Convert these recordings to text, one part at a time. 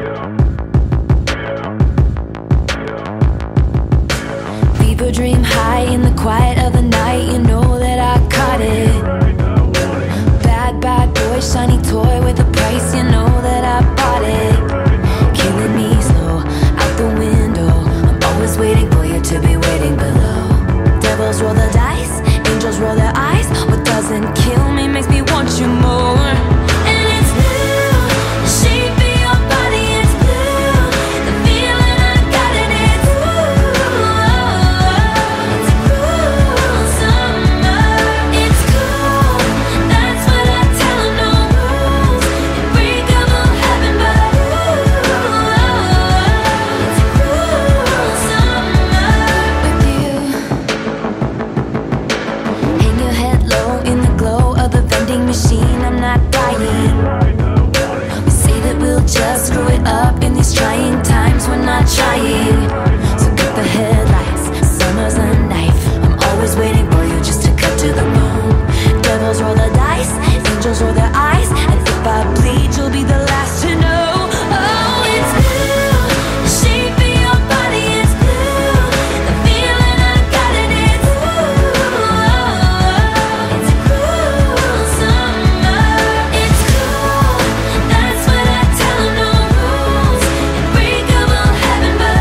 Fever dream high in the quiet of the night. You know that I caught it. Bad, bad boy, shiny toy with a price. You know that I bought it. Killing me slow, out the window. I'm always waiting for you to be waiting below. Devils roll the dice, angels roll their eyes. What doesn't kill me makes me want you more. And it's blue, the shape of your body, it's blue. The feeling I got in it, it's a cruel summer. It's cool, that's what I tell 'em, no rules. Unbreakable heaven, but it's a cruel summer with you. Hang your head low in the glow of the vending machine. I'm not dying. We say that we'll just screw it up in these trying times. We're not trying. So get the headlights. Summer's a knife. I'm always waiting for you just to cut to the bone. Devils roll the dice, angels roll their eyes. And if I bleed, you'll be the last to know. Oh, it's blue, the shape of your body, it's blue. The feeling I got in it, it's a cruel summer. It's cool, that's what I tell 'em, no rules. Unbreakable heaven, but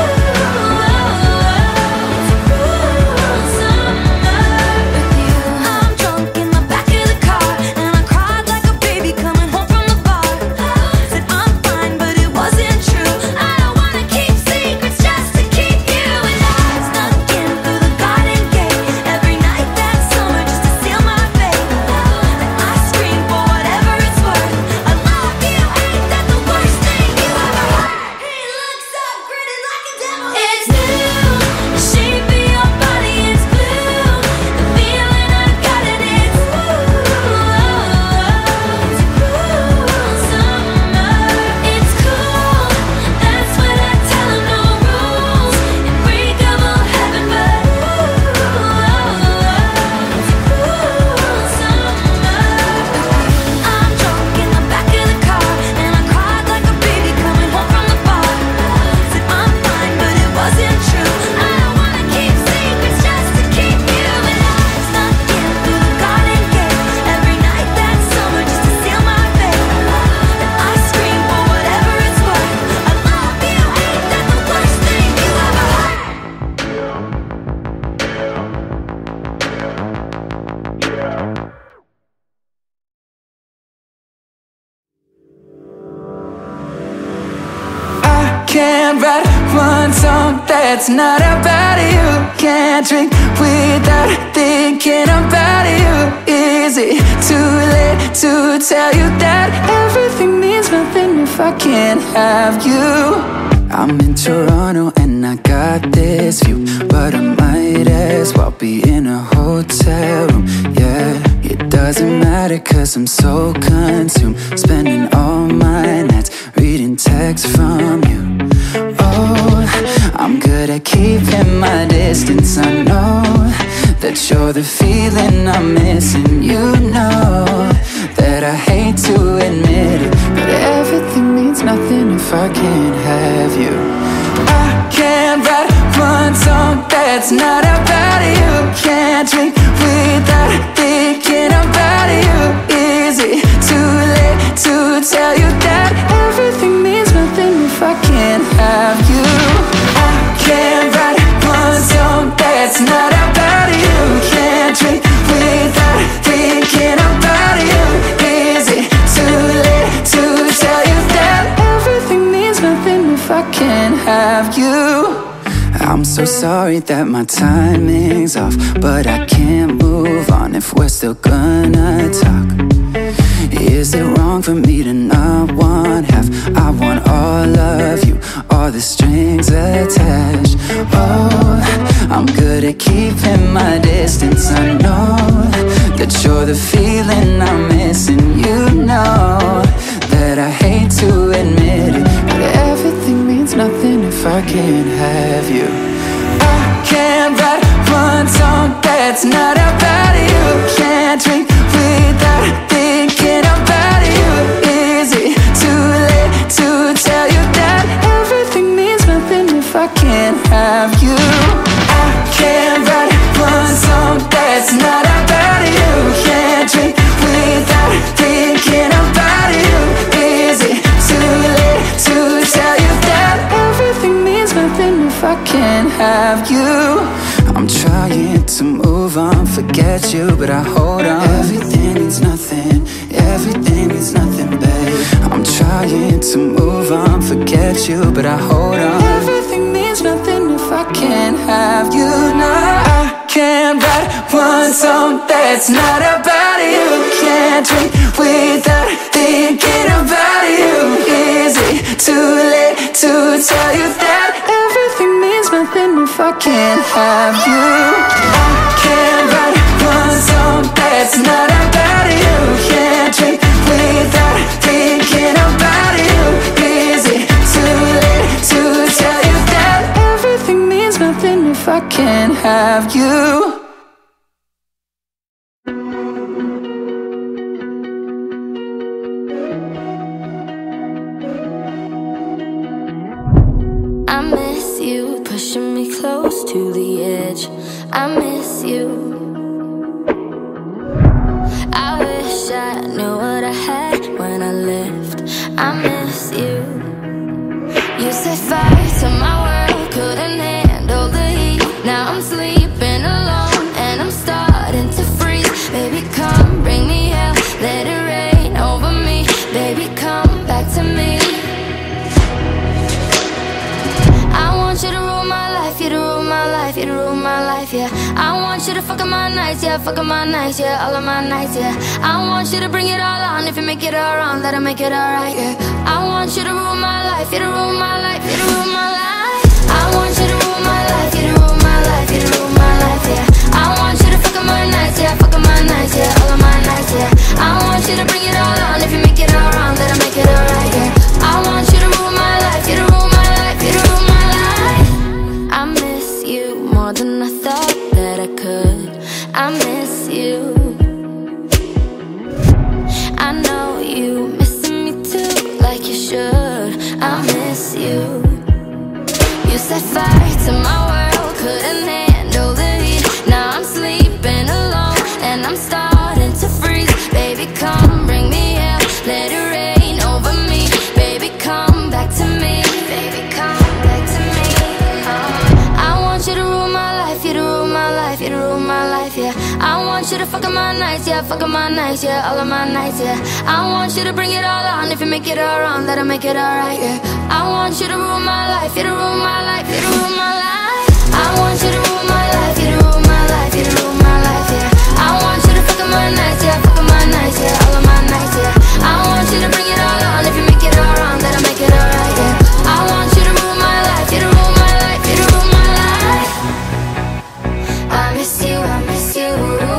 it's a cruel summer with you. I'm drunk in the back of the car, and I cried like a baby coming home from the bar. Said I'm fine, but it wasn't true. I don't wanna keep secrets just to keep you. And I snuck in through the garden gate every night that summer just to seal my fate. And I scream for whatever it's worth. I love you, ain't that the worst thing you ever heard? He looks up, grinning like a devil. It's blue, the shape of your body, it's blue. The feeling I got in it, it's a cruel summer. It's cool, that's what I tell 'em, no rules. Unbreakable heaven, but it's a cruel summer. I'm drunk in the back of the car, and I cried like a baby coming home from the bar. Said I'm fine, but it wasn't true. I don't wanna keep secrets just to keep you. And I snuck in through the garden gate every night that summer just to seal my fate. And I scream for whatever it's worth. I love you, ain't that the worst thing you ever heard? I can't write one song that's not about you. Can't drink without thinking about you. Is it too late to tell you that everything means nothing if I can't have you? I'm in Toronto and I got this view, but I might as well be in a hotel room. Yeah, it doesn't matter 'cause I'm so consumed, spending all my nights reading texts from you. Oh, I'm good at keeping my distance. I know that you're the feeling I'm missing. You know that I hate to admit it, but everything means nothing if I can't have you. I can't write one song that's not about you. Can't drink without thinking about you. Is it too late to tell you that everything means nothing if I can't have you? I can't write one song that's not about you. Can't drink without thinking about you. Is it too late to tell you that everything means nothing if I can't have you? I'm so sorry that my timing's off, but I can't move on if we're still gonna talk. Is it wrong for me to not want half? I want all of you, all the strings attached. Oh, I'm good at keeping my distance. I know that you're the feeling I'm missing. You know that I hate to admit it, but everything means nothing if I can't have you. I can't write one song that's not about you. Can't drink without thinking about you. Is it too late to tell you I can't have you. I'm trying to move on, forget you, but I hold on. Everything means nothing, everything means nothing, babe. I'm trying to move on, forget you, but I hold on. Everything means nothing if I can't have you. No, I can't write one song that's not about you. Can't drink without thinking about you. Is it too late to tell you that everything means nothing if I can't have you? I can't write one song that's not about you. Can't drink without thinking about you. Is it too late to tell you that everything means nothing if I can't have you? I miss you, pushing me close to the edge. I miss you. I wish I knew what I had when I left. I miss you. You set fire to my world, couldn't handle the heat. Now I'm sleeping alone and I'm starting to freeze. Baby, come bring me hell, let it rain over me. Baby, come back to me. I want you to rule my life, you to rule my life, you to rule my life, yeah. I want you to fuck up my nights, yeah, fuck up my nights, yeah, all of my nights, yeah. I want you to bring it all on, if you make it all wrong, that'll make it alright, yeah. I want you to rule my life, you to rule my life, you to rule my life. I want you to rule my life, you to rule my life, you to rule my life, yeah. I want you to fuck up my nights, yeah, fuck up my nights, yeah, all of my nights, yeah. I want you to bring it all on, if you make it all wrong, that'll make it alright, yeah. I want you to rule my life, you to rule my life, you to rule my life. I miss you more than I thought that I could. I miss you. I know you missing me too, like you should. I miss you. You set fire to my world, couldn't handle the heat. Now I'm sleeping alone and I'm starting to freeze. Baby, come bring me hell, let it rain over me. Baby, come back to me. Baby, come back to me. I want you to rule my life, you to rule my life, you to rule my life, yeah. I want you to fuck up my nights, yeah, fuck up my nights, yeah, all of my nights, yeah. I want you to bring it all on, if you make it all wrong, that'll make it alright, yeah. I want you to rule my life, you to rule my life, you to rule my life. I want you to rule my life, you to rule my life, you to rule my life, yeah. I want you to fuck up my nights, yeah, fuck up my nights, yeah, all of my nights, yeah. I want you to bring it all on, if you make it all wrong, that'll make it alright, yeah. I want you to rule my life, you to rule my life, you to rule my life. I miss you, I miss you.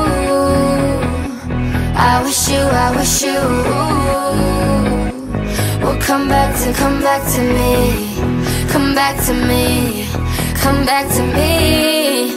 I wish you will come back to me, come back to me, come back to me.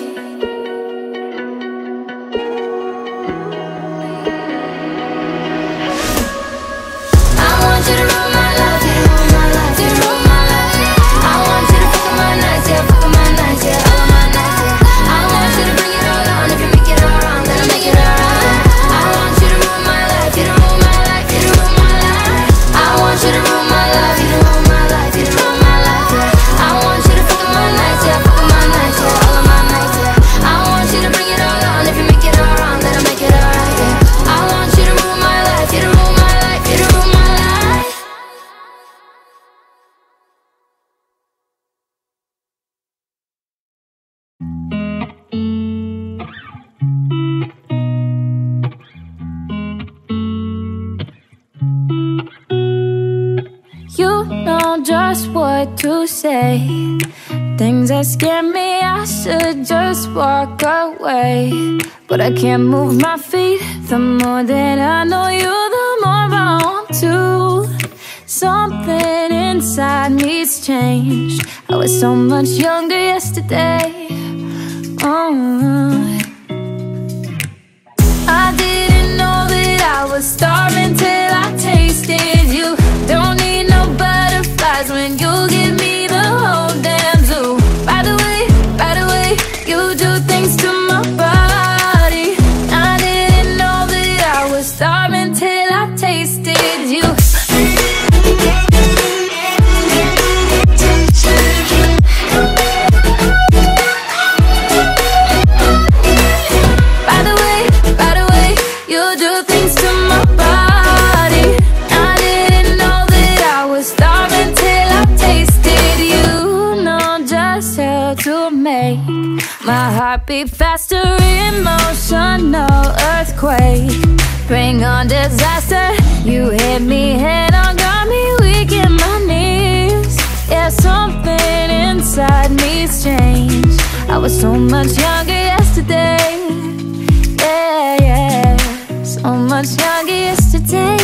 I want you to rule my life, you rule my life, you rule my life. I want you to fuck up my nights, yeah, fuck up my nights, yeah, all of my nights, yeah. I want you to bring it all on, if you make it all wrong, then I'll make it alright. I want you to rule my life, you to rule my life, you to rule my life. I want you to rule my life, you to rule my life, you to rule my life, yeah. I want you to fuck up my nights, yeah, fuck up my nights, yeah, all of my nights, yeah. I want you to bring it all on, if you make it all wrong, then I'll make it alright, yeah. I want you to rule my life, you to rule my life, you to rule my life. You know just what to say. Things that scare me, I should just walk away. But I can't move my feet. The more that I know you, the more I want to. Something inside me's changed. I was so much younger yesterday. I didn't know that I was starving till I tasted you. Don't need no butterflies when you give me the whole damn zoo. By the way, you do things to my body. I didn't know that I was starving till I tasted you. My heart beat faster, emotional earthquake. Bring on disaster. You hit me head on, got me weak in my knees. Yeah, something inside me's changed. I was so much younger yesterday. Yeah, yeah, so much younger yesterday.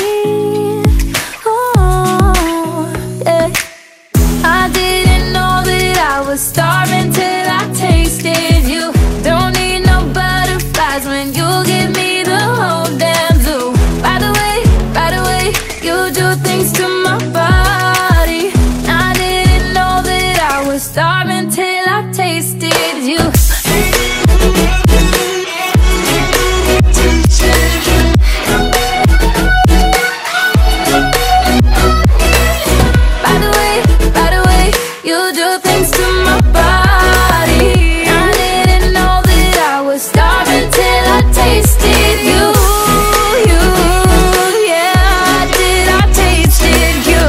Oh, yeah. I didn't know that I was starving till I tasted you. Don't need no butterflies when you give me the whole damn zoo. By the way, you do things to my body. I didn't know that I was starving till I tasted you. By the way, you do things to my body. I didn't know that I was starving till I tasted you. Yeah, I tasted you.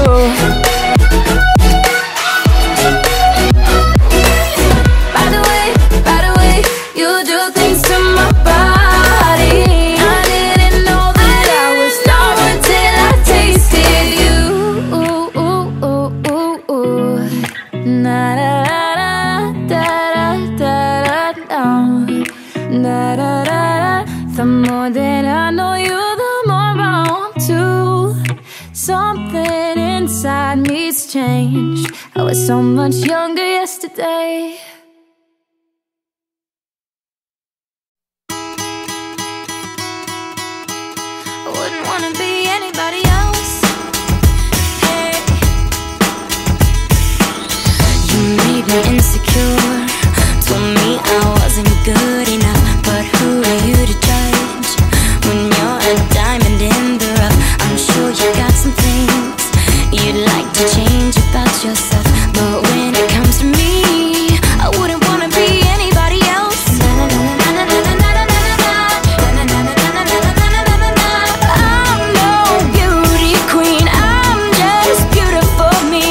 By the way, you do things to my body. I didn't know that I was starving till I tasted you. Na da da da da da da da da da. The more that I know you, the more I want to. Something inside me's changed. I was so much younger yesterday. I wouldn't wanna be anybody else. Hey. You made me insecure, told me I wasn't good enough. But who are you to judge when you're a diamond in the rough? I'm sure you got some things you'd like to change about yourself, but when it comes to me, I wouldn't wanna be anybody else. I'm no beauty queen, I'm just beautiful me.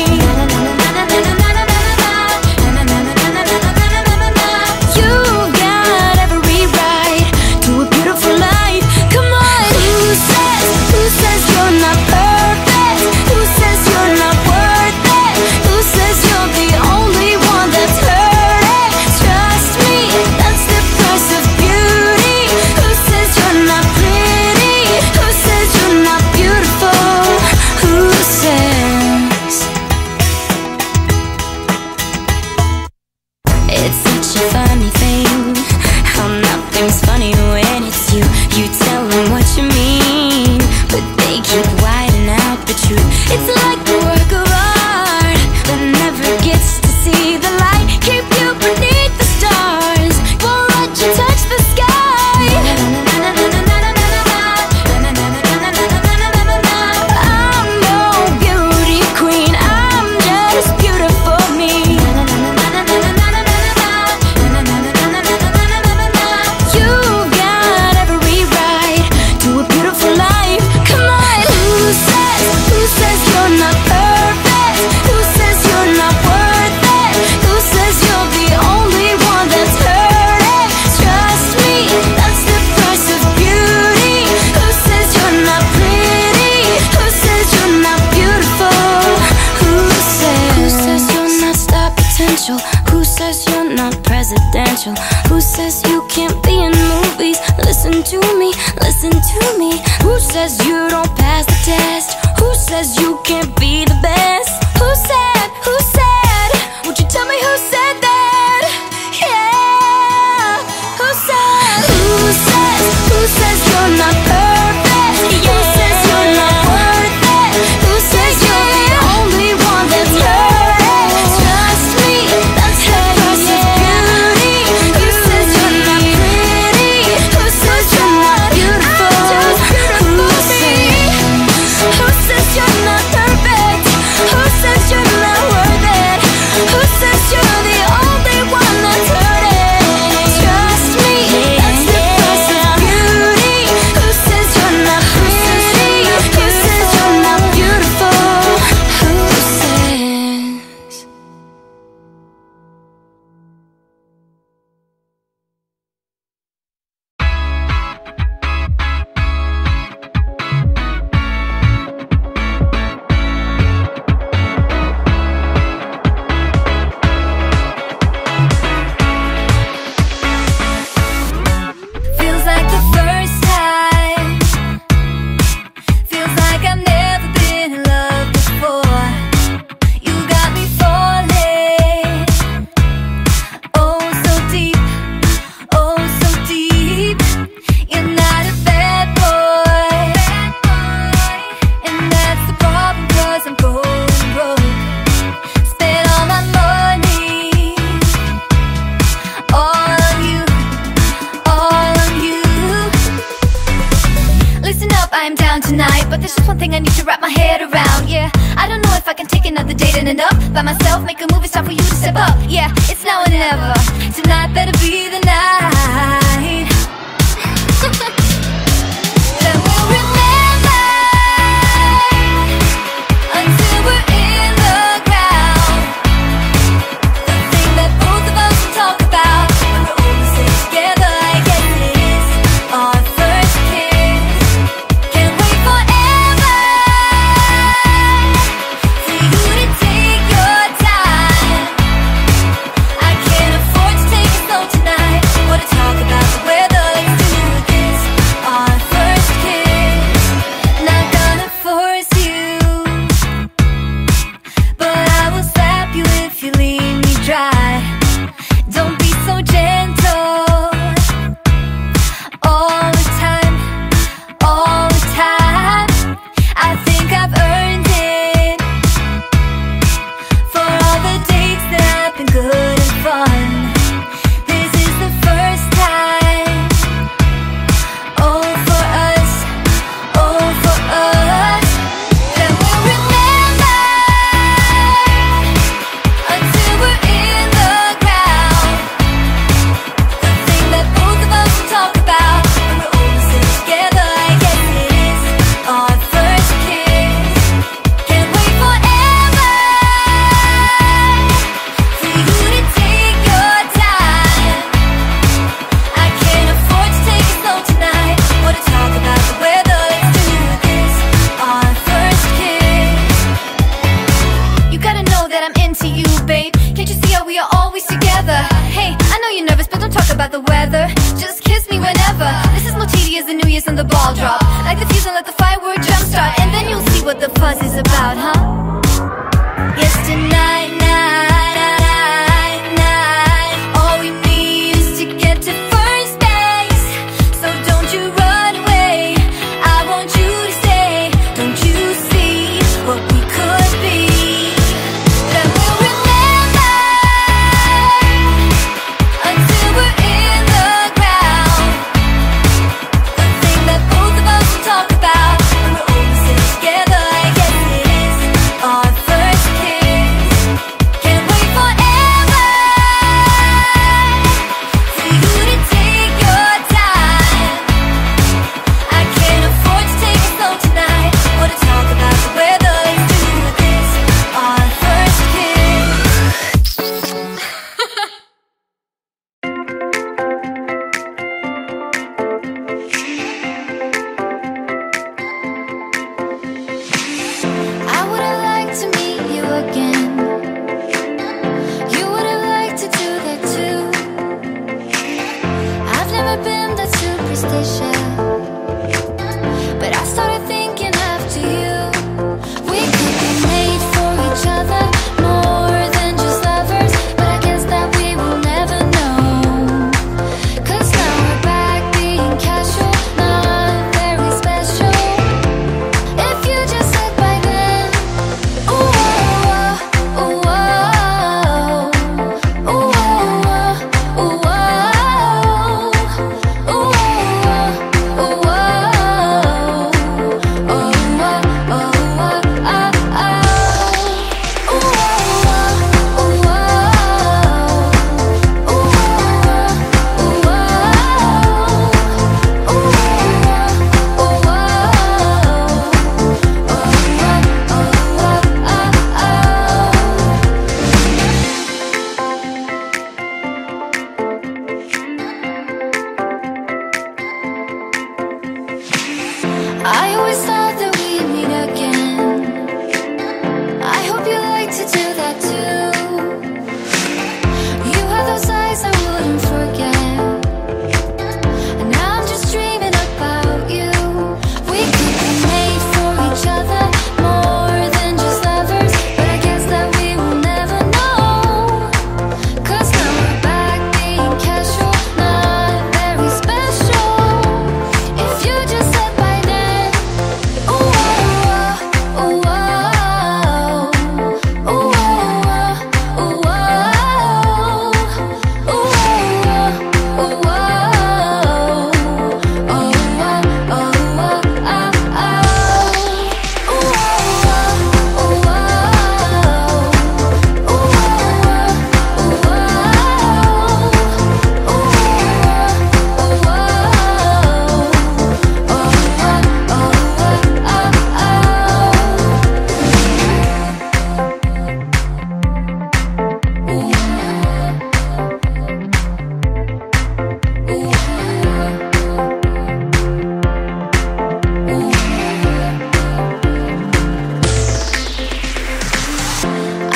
You got every right to a beautiful life. Come on, who says you're not perfect? Who says you're not worth it? Who says you're the only one that's hurting? Trust me, that's the price of beauty. Who says you're not pretty? Who says you're not beautiful? Who says? It's such a funny thing how nothing's funny when it's you. You tell them what you mean, but they keep whiting out the truth. It's like a work of art that never gets to see the light. Keep you beneath the stars, won't let you touch the sky. I'm no beauty queen, I'm just beautiful me. You got every right to a beautiful life. Come on, who says you're not perfect? Who says you're not worth it? Who says you're the only one that's hurting? Trust me, that's the price of beauty. Who says you're not pretty? Who says you're not beautiful? Who says you're not star potential? Who says you're not presidential? Who says you can't be in movies? Listen to me, listen to me. Who says you don't pass the test? Who says you can't be the best? Who said? Who said? Would you tell me who said that? Yeah. Who said? Who says you're not perfect? Who says you're not worth it? Who says you're the only one that's hurting? Trust me, that's the price of beauty. Who says you're not pretty? Who says you're not beautiful? Who says you're not perfect? Who but there's just one thing I need to wrap my head around. Yeah, I don't know if I can take another date and end up by myself. Make a move, it's time for you to step up. Yeah, it's now or never. Tonight better be the night. That we'll remember until we're in the ground. The thing that both of us will talk about when we're all sitting together. I guess it is our first kiss. Can't wait forever for you to take your time. I can't afford to take it slow tonight, or to talk about the weather. Let's do this, our first kiss. Not gonna force you, but I will slap you if you leave me dry. Don't be so gentle all the time, all the time. I think I've earned it for all the dates that have been good and fun. This is the first time. Oh, for us, oh, for us, that we'll remember until we're in the ground. The thing that both of us will talk about when we're all sitting together. I guess it is our first kiss. Can't wait forever for you to take your time. I can't afford to take it slow tonight, or to talk about the weather. Let's do this, our first kiss. You gotta know that I'm into you, babe. Can't you see how we are always together? Hey, I know you're nervous, but don't talk about the weather. Just kiss me whenever. This is more tedious than New Year's and the ball drop. Light the fuse and let the firework jumpstart, and then you'll see what the fuss is about, huh? Yes, tonight, night, all we need is to get to first base. So don't you run away, I want you to stay. Don't you see what we could be? That we'll remember until we're in the ground. The thing that both of us will talk about when we're all sitting together. I guess it is our first kiss. Can't wait forever for you to take your time. I can't afford to take it slow tonight, or to talk about the weather. Let's do this, our first kiss. I would've liked to meet you again. You would've liked to do that too. I've never been that superstitious, but I started thinking after you. We could be made for each other, more than just lovers, but I guess that we will never know. 'Cause now we're back being casual, not very special. If you just said by then, ooh, ooh, ooh, ooh, ooh, ooh, ooh, I always thought that we'd meet again. I hope you like to do that too. You have those eyes I wouldn't forget, and now I'm just dreaming about you. We could be made for each other, more than just lovers, but I guess that we will never know. 'Cause now we're back being casual, not very special. If you just said by then, ooh, ooh, ooh, ooh, ooh, ooh,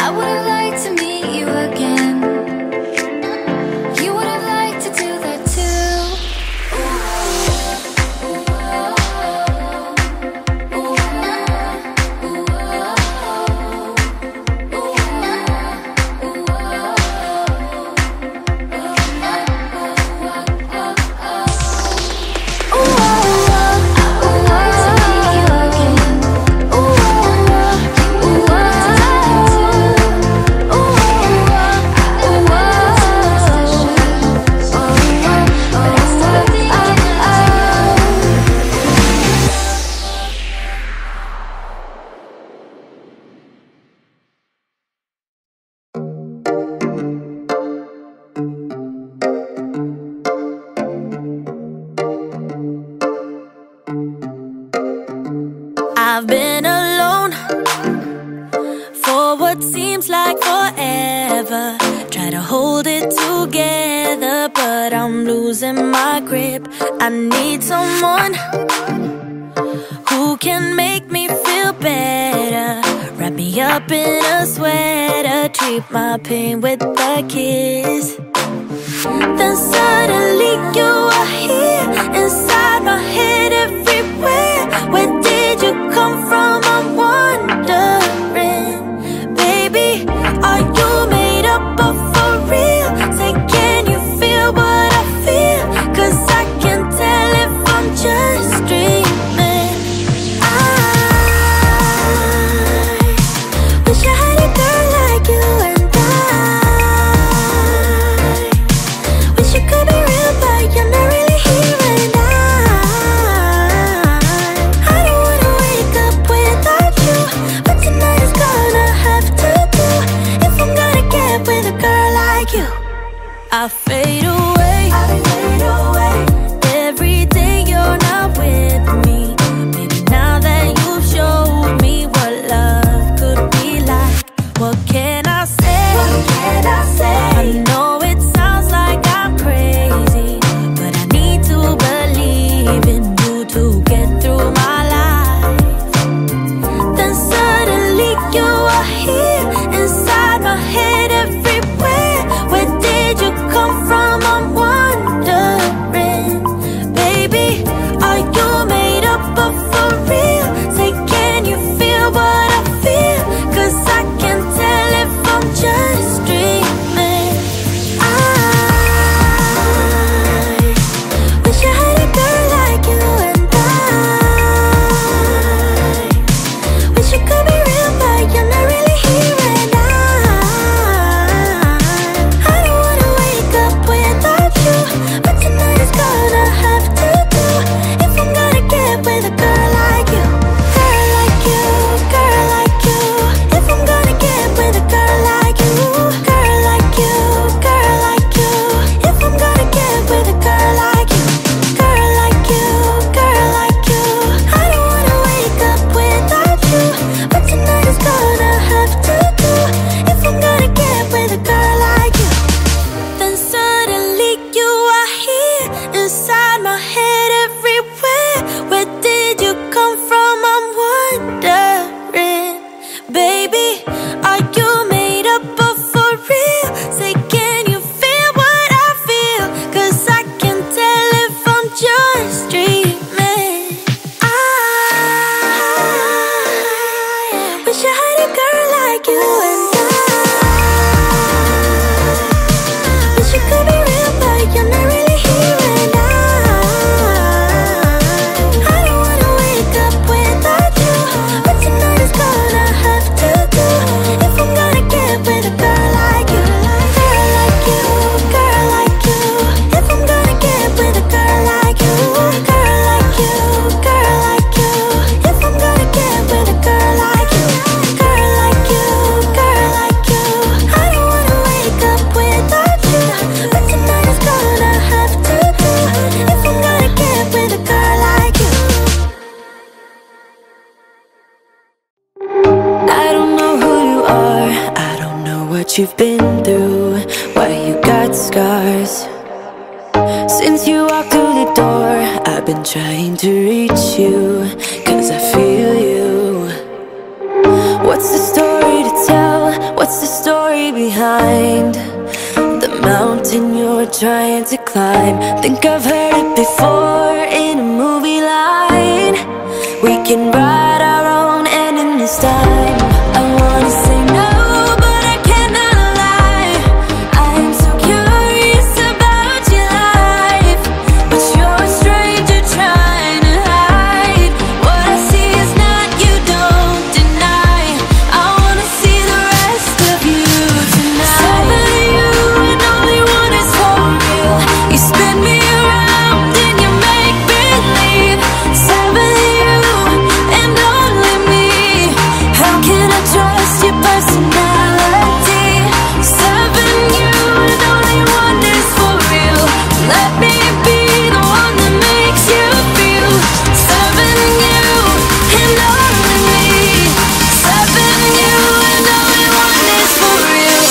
I would've liked to meet you again. You would've liked to do that too. I've been alone for what seems like forever. Try to hold it together, but I'm losing my grip. I need someone who can make me feel better. Wrap me up in a sweater, treat my pain with a kiss. Then suddenly you are here, inside my head, everywhere. Where did you come from? I'm wondering. Baby, are you made up of for real? Say, can you feel what I feel? 'Cause I can tell if I'm just dreaming. I wish I had a girl like you, and I wish it could be real, but you're not really here. And I don't wanna wake up without you, but tonight is gonna have to do. If I'm gonna get with a girl like you, I fade away, every day you're not with me. Baby, now that you've showed me what love could be like, what can I say? I know it sounds like I'm crazy, but I need to believe in you to get through my life. Then suddenly you are here, inside my head, everywhere. Where did you come from? I'm wondering. Baby, are you made up of for real? Say, can you feel what I feel? 'Cause I can tell if I'm just dreaming. I wish I had a girl like you, and I wish it could be real, but you're not really here. And I don't wanna wake up without you, but tonight is gonna have to do. If I'm gonna get with a girl like you, girl like you, girl like you. If I'm gonna get with a girl like you, girl like you, girl like you. If I'm gonna get with a girl like you, girl like you, girl like you. I don't wanna wake up without you, but tonight is gonna have to do. If I'm gonna get with a girl like you. Then suddenly you are here, inside my head, everywhere. Where did you come from? I'm wondering. Baby, are you made up of for real? Say, can you feel what I feel? 'Cause I can tell if I'm just dreaming. I wish I had a girl like you, and I wish it could be real, but you're not really here. And I don't wanna wake up without you, but tonight is gonna have to do. If I'm gonna get with a girl like you, girl like you, girl like you. If I'm gonna get with a girl like you, girl like you, girl like you. If I'm gonna get with a girl like you, girl like you, girl like you. I don't wanna wake up without you, but tonight is gonna have to do. If I'm gonna get with a girl like you. I don't know who you are, I don't know what you've been through, why you got scars. Since you walked through the door, I've been trying to reach you, 'cause I feel you. What's the story to tell? What's behind the mountain you're trying to climb. Think I've heard it before in a movie line. We can write our own ending this time. I wanna say no, but I cannot lie. I am so curious about your life, but you're a stranger trying to hide. What I see is not, you don't deny. I wanna see the rest of you tonight. Seven of you and only one is for real. You spin me around and you make believe. Seven of you and only me. How can I trust your personality? Seven you and only one is for real. Let me be the one that makes you feel. Seven you and only me. Seven you and only one is for real.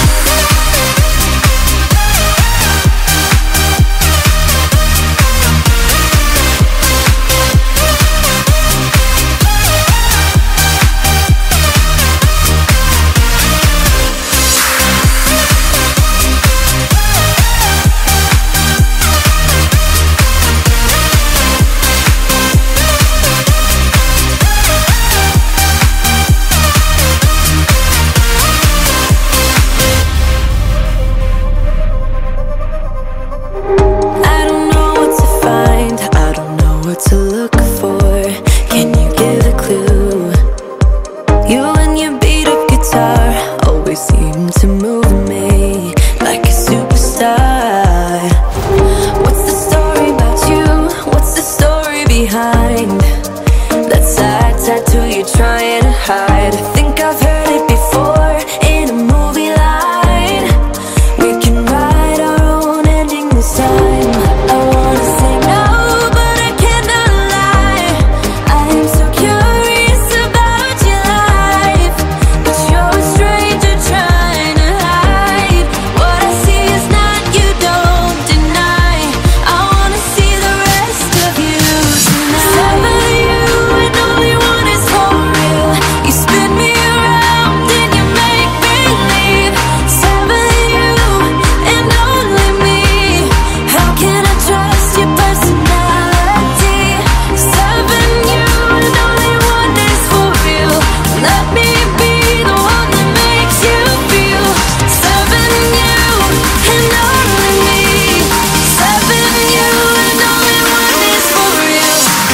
I don't know what to find, I don't know what to look for. Can you give a clue? You and your beat up guitar always seem to move me like a superstar. What's the story about you? What's the story behind that side tattoo you're trying to hide? I think I've heard it before in a movie line. We can write our own ending this time. I wanna say no, but I cannot lie. I am so curious about your life, but you're a stranger trying to hide. What I see is not, you don't deny. I wanna see the rest of you tonight. Seven of you and only one is for real. You spin me around and you make believe. Seven of you and only me. How can I trust your personality? Seven you and only one is for real. Let me be the one that makes you feel. Seven you and only me. Seven you and only one is for real.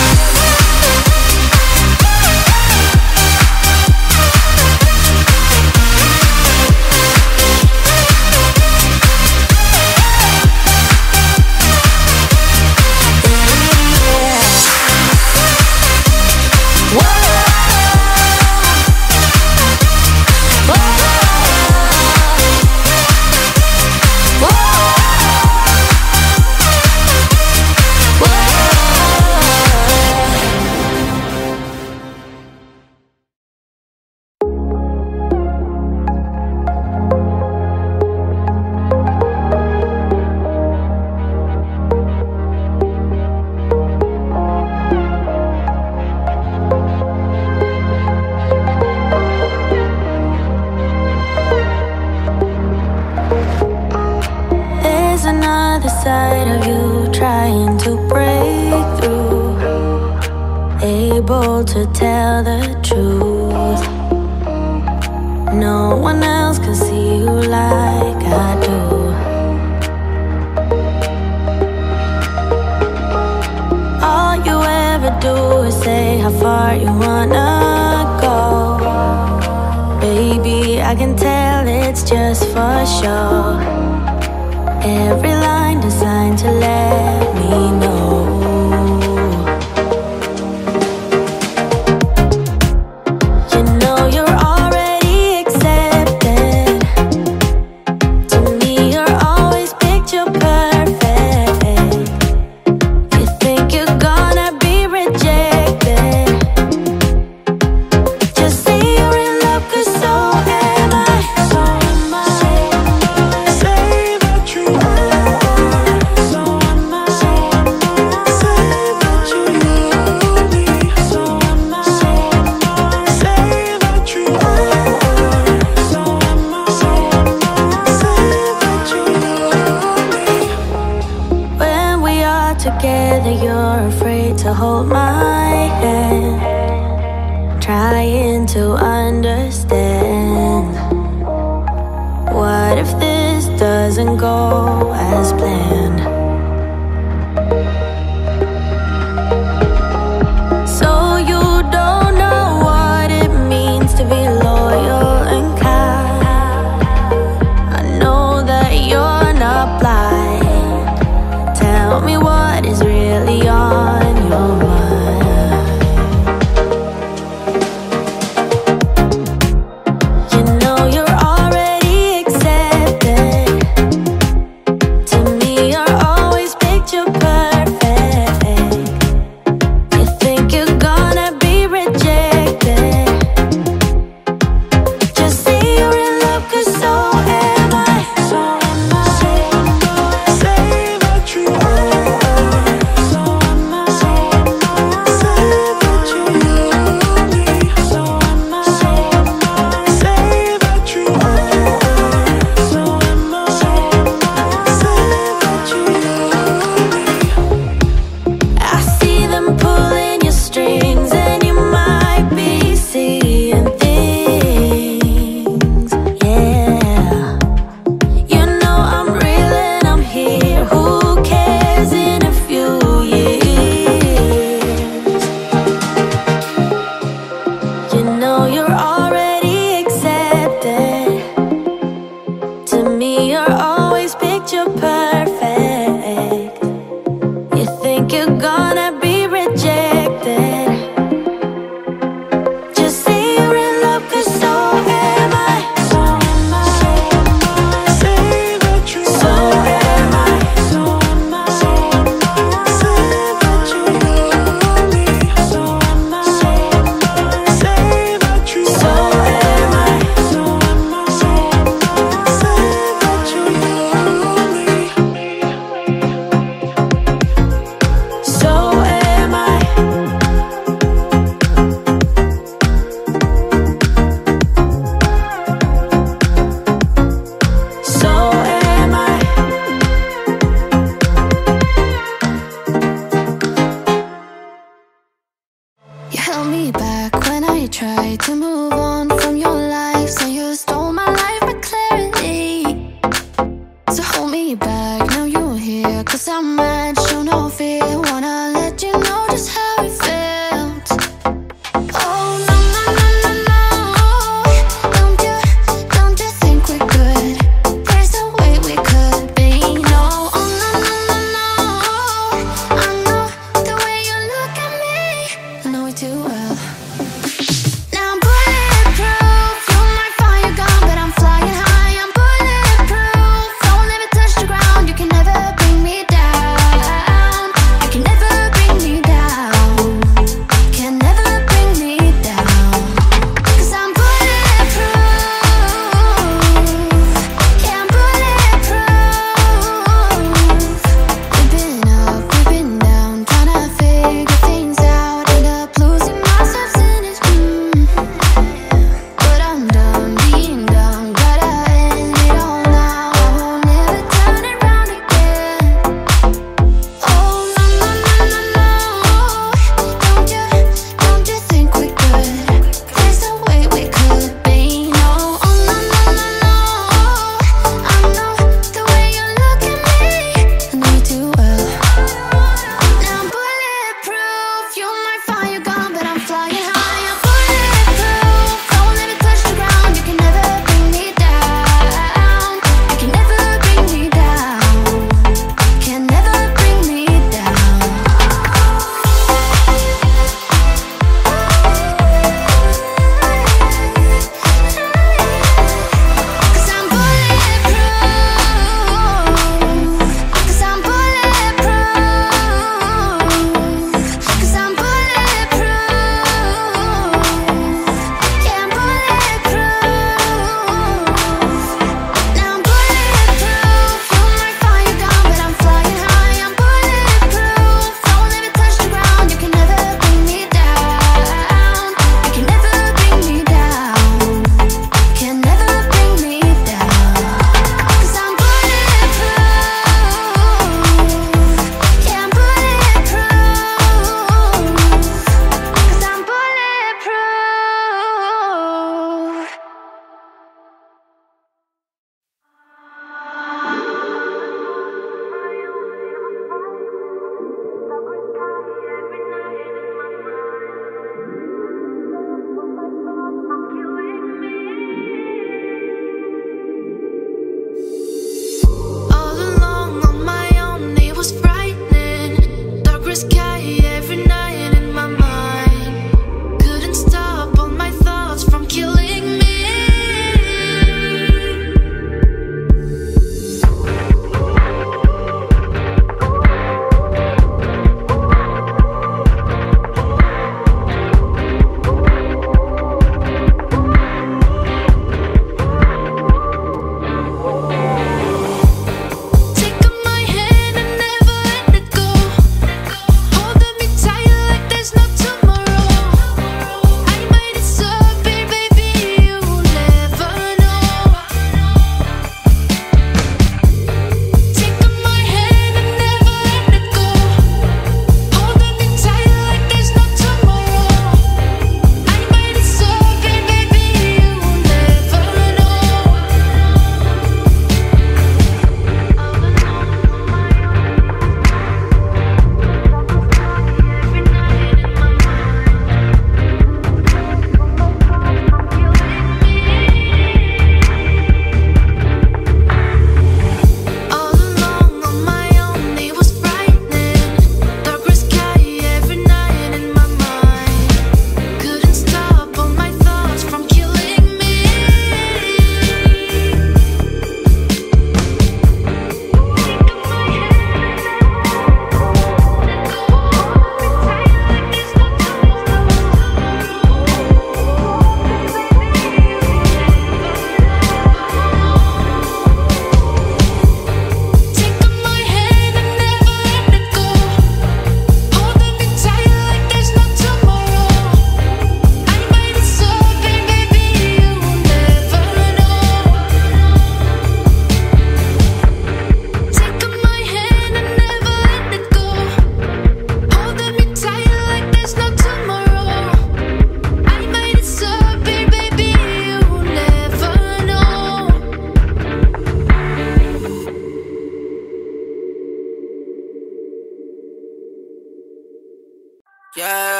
There's another side of you trying to break through, able to tell the truth. No one else can see you like I do. All you ever do is say how far you wanna go. Baby, I can tell it's just for show. Every line designed to let me know. You know you're already accepted. To me, you're always picture perfect. You think you're gonna be rejected. Just say you're in love, 'cause so am I. So am I. Say that you are. So am I. land. So you don't know what it means to be loyal and kind. I know that you're not blind. Tell me what is really on your mind. You know you're already accepted. To me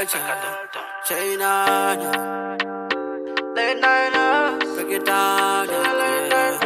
China, late night, break it down, late night,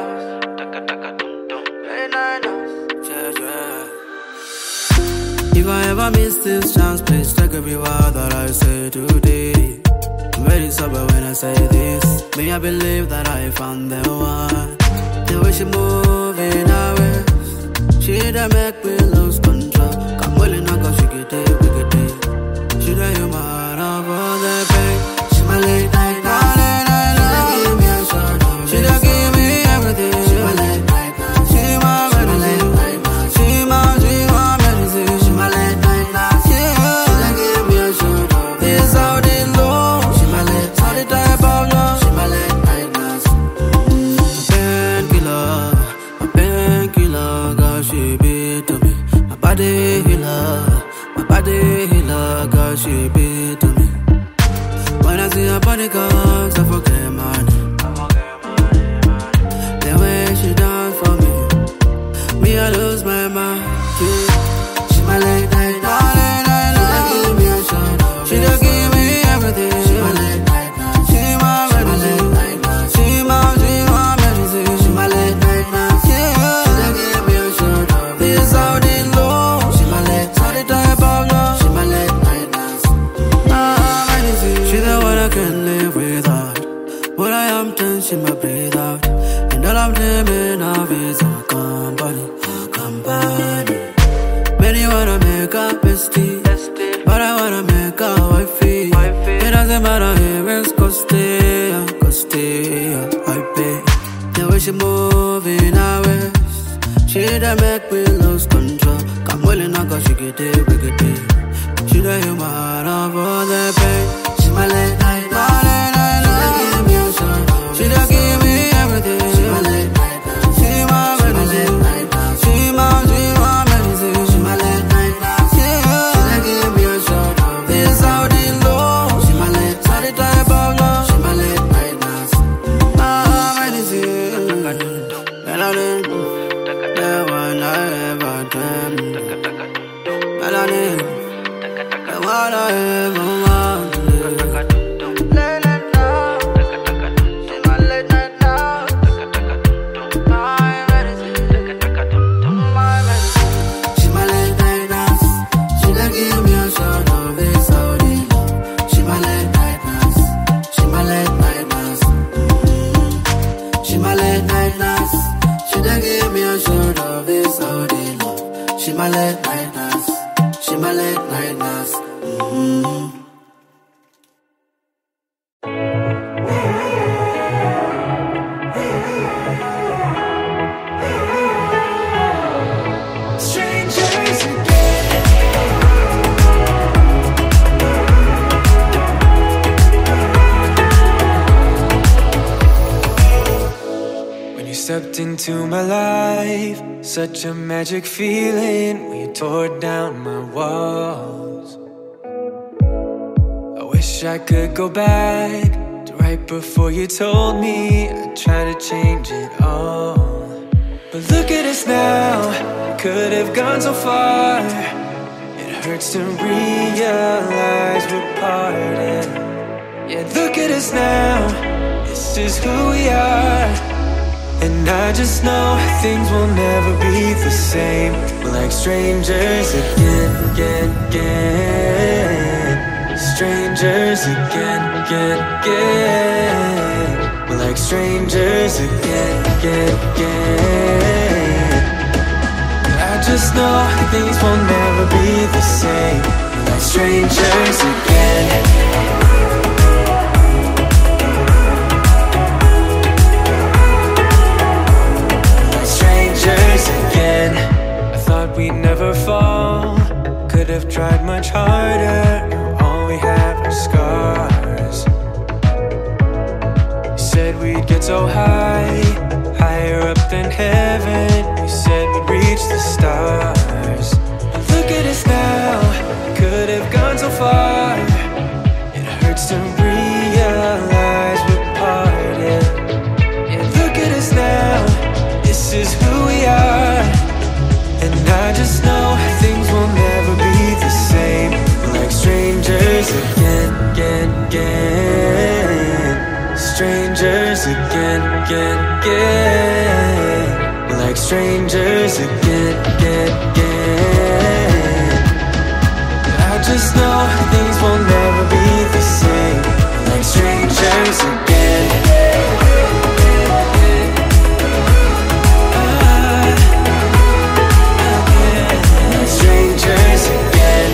If I ever miss this chance, please take every word that I say today. I'm very sober when I say this. Me, I believe that I found the one. The way she moving away, she done make me lose control. Come willing, I go she get it, we get it. She done you mad over the pain. She my late night, she done give me a shot. She done give me everything. She my late night, she my medicine. She my medicine. She my late night, she done give me a shot. This how they low. She my late, how the type of love. She my late night, my painkiller, God she be to me. My body healer, God she be to me. When I see her body comes, I forget my name. The way she dance for me, I lose my mind. She my late night, she done give me a shot. She done give me everything. She my late night, she my medicine. She my medicine. She my late night, she done give me a shot. This how they low. She my late, how the type of love. She my late night, medicine. She the one I can't live without. When I am tense, she my breathe out. And all I'm dreaming of is her company. Many wanna make a bestie, but I wanna make a wifey. It doesn't matter if it's Costea, I pay. The way she moving away, she done make me lose control. Come willing, I got she get it, we get it. She done you mad over the pain. She my late night, she done give me a shot. She done give me everything. She my late night, she my medicine. She my medicine. She my late night, she done give me a shot. This how they low. She my late, how the type of love. She my late night, medicine. Melanin, the one I ever dreamed. Melanin, the one I ever wanted. Late night now, she my late night now. My medicine, my medicine. She my late night nurse. She done give me a shot of this how they love. She my late night nurse. She my late night nurse. She my late night nurse. She done give me a shot of this how they love. She my late night nurse. She my late night nurse. Strangers again. When you stepped into my life, such a magic feeling when you tore down my walls. I wish I could go back to right before you told me I'd try to change it all. But look at us now, could have gone so far. It hurts to realize we're parted. Yeah, look at us now, this is who we are. And I just know things will never be the same. We're like strangers again. Strangers again. We're like strangers again. I just know things will never be the same. We're like strangers again. Again. I thought we'd never fall. Could have tried much harder. Now all we have are scars. You said we'd get so high, higher up than heaven. You said we'd reach the stars. But look at us now, could have gone so far. It hurts to realize we're parted. Yeah, look at us now, this is who we are. And I just know things will never be the same. again. We're like strangers again, again, again. I just know things will never be the same. We're like strangers again. Like strangers again.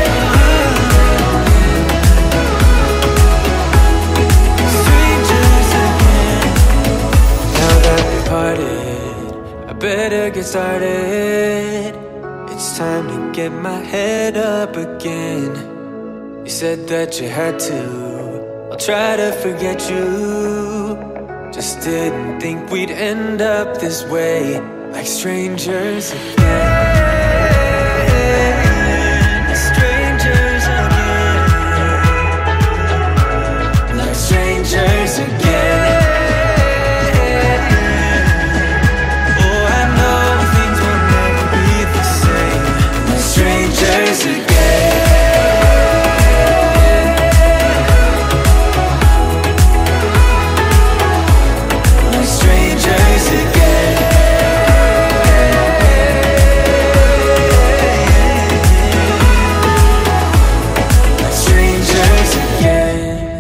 Strangers again. Now that we parted, I better get started. It's time to get my head up again. You said that you had to, I'll try to forget you. Just didn't think we'd end up this way, like strangers again. Strangers again. Like strangers again. Oh, I know things will never be the same. Like strangers again. Like strangers again. Like strangers again.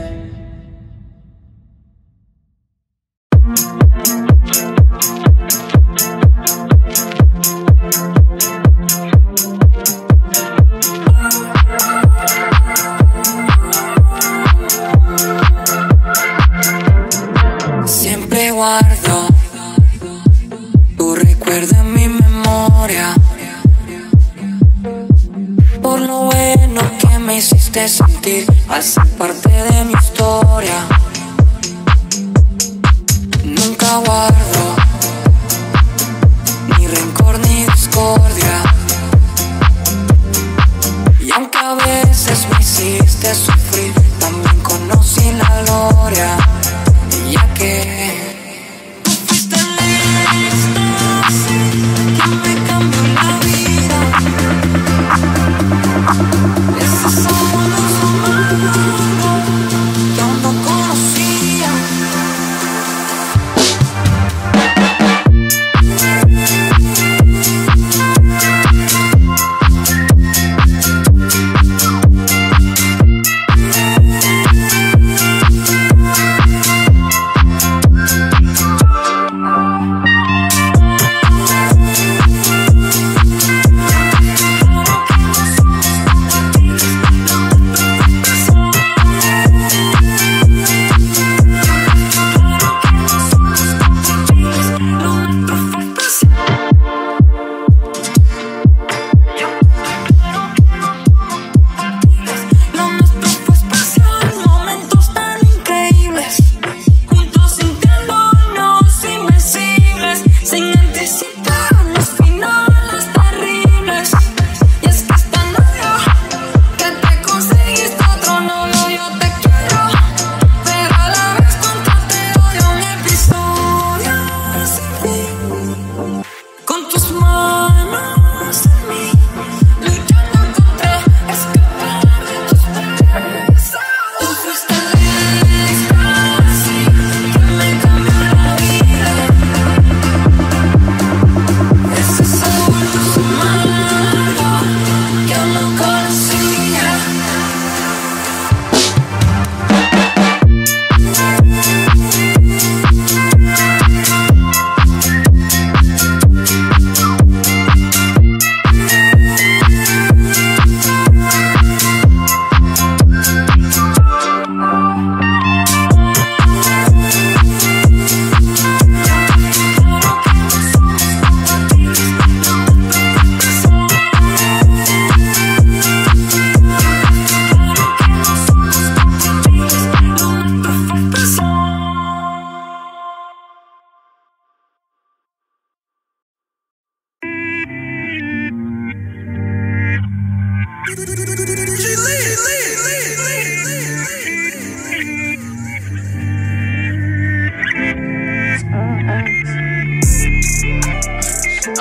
Siempre guardo tu recuerdo en mi memoria, por lo bueno que me hiciste sentir al ser parte de mi historia. Nunca guardo ni rencor ni discordia, y aunque a veces me hiciste sufrir, también conocí la gloria. Ya que tú fuiste el éxtasis que me cambió la vida. Ese sabor amargo que aún no conocía.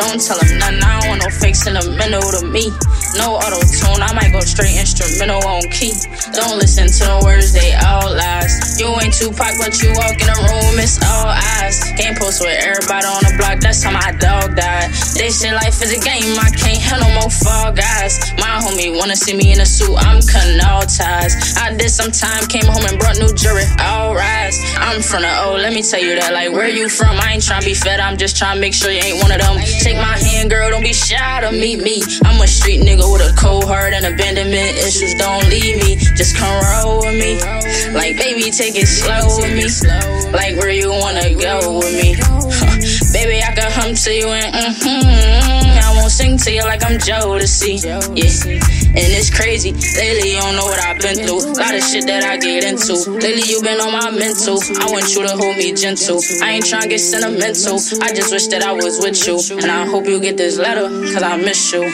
Don't tell them nothing, I don't want no fake sentimental to me. No auto-tune, I might go straight instrumental on key. Don't listen to the words, they all lies. You ain't Tupac, but you walk in the room, it's all eyes. Can't post with everybody on the block, that's how my dog died. They say life is a game, I can't have no more fall guys. My homie wanna see me in a suit, I'm cutting all ties. I did some time, came home and brought new jewelry, all rise. I'm from the O, let me tell you that, like where you from? I ain't tryna be fed, I'm just tryna make sure you ain't one of them. Take my hand, girl, don't be shy to meet me. I'm a street nigga with a cold heart and abandonment issues. Don't leave me, just come roll with me. Like baby, take it slow with me. Like where you wanna go with me? Baby, I can hum to you and I won't sing to you like I'm Jodeci. Yeah, and it's crazy. Lately, you don't know what I've been through. Lot of shit that I get into. Lately, you been on my mental. I want you to hold me gentle. I ain't tryna get sentimental. I just wish that I was with you. And I hope you get this letter, cause I miss you.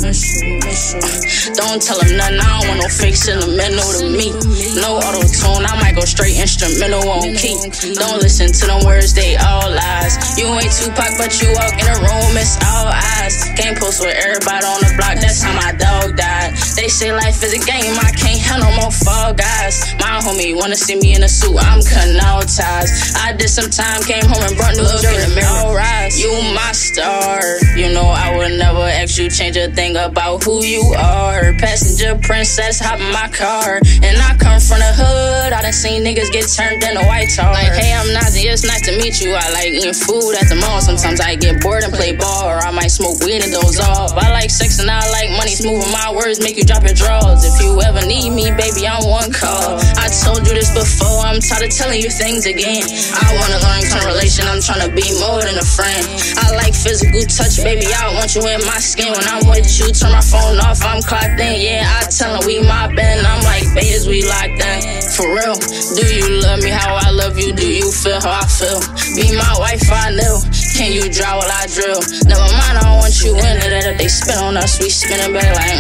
Don't tell them nothing, I don't want no fake sentimental to me. No auto-tune, I might go straight instrumental on key. Don't listen to them words, they all lies. You ain't Tupac, but you walk in the room, it's all eyes. Can't post with everybody on the block, that's how my dog died. They say life is a game, I can't have no more fall guys. My homie wanna see me in a suit, I'm cutting all ties. I did some time, came home and brought new jewelry, all rise. You my star, you know I would never ask you change a thing about who you are. Passenger princess, hop in my car. And I come from the hood, I done seen niggas get turned into white tar. Like, hey, I'm Nazi, it's nice to meet you. I like eating food at the mall. Sometimes I get bored and play ball, or I might smoke weed and doze off. I like sex and I like money, smoothing my words, make you drop your drawers. If you ever need me, baby, I'm one call. I told you this before, I'm tired of telling you things again. I wanna learn some relation, I'm trying to be more than a friend. I like physical touch, baby, I want you in my skin. When I'm with you, turn my phone off, I'm clocked in. Yeah, I tell them we my band, I'm like, babies, we locked in. For real, do you love me how I love you? Do you feel how I feel? Be my wife, I know. Can you draw while I drill? Never mind, I don't want you in it. If they spin on us, we spinning back like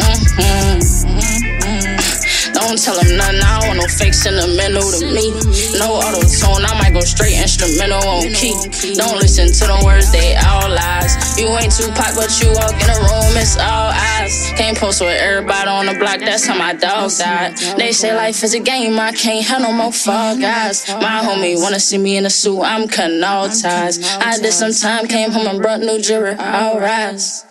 Don't tell them nothing, I don't want no fake sentimental to me. No auto-tune, I might go straight instrumental on key. Don't listen to them words, they all lies. You ain't Tupac, but you walk in the room, it's all eyes. Can't post with everybody on the block, that's how my dog died. They say life is a game, I can't have no more fall guys. My homie wanna see me in a suit, I'm cutting all ties. I did some time, came home and brought new jewelry, all rise.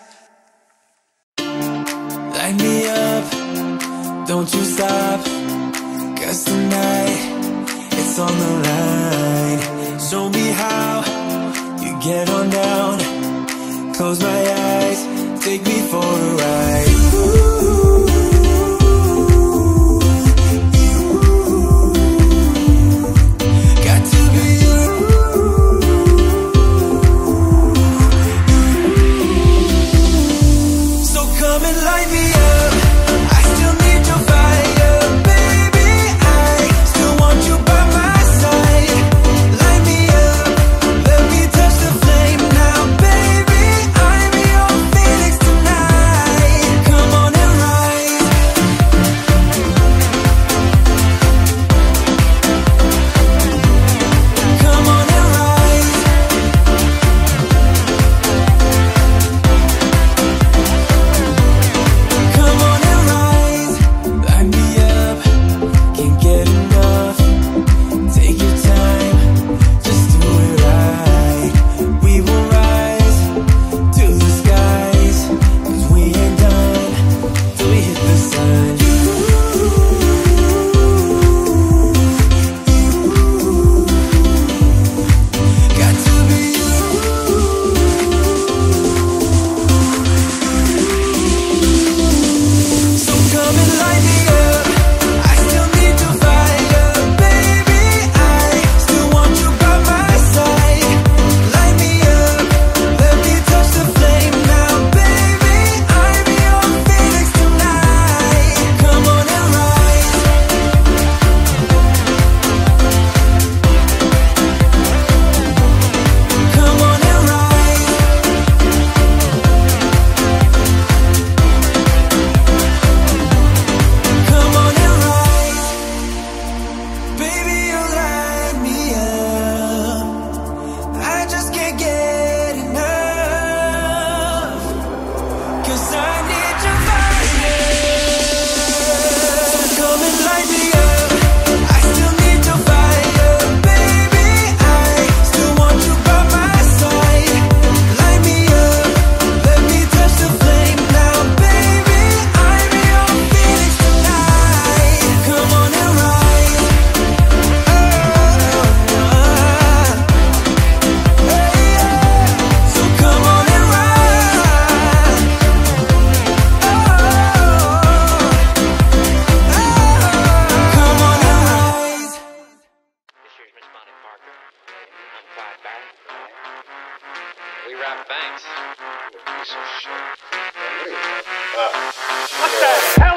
Light me up, don't you stop, 'cause tonight it's on the line. Show me how you get on down. Close my eyes, take me for a ride. Ooh, got to be you. So come and light me up. I still need your fire, baby. I still want you by my side. Light me up, let me touch the flame now, baby. I'm your phoenix tonight. Come on and ride. We rap banks. What the hell?